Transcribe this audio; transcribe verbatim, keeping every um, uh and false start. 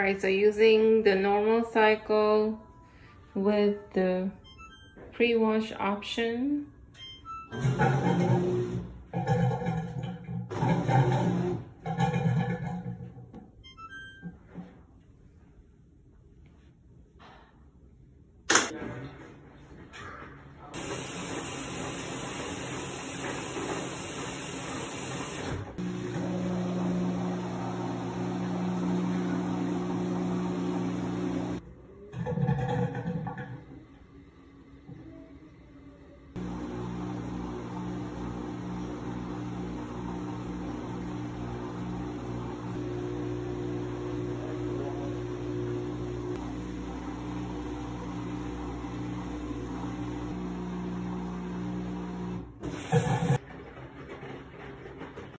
Alright, so using the normal cycle with the pre-wash option.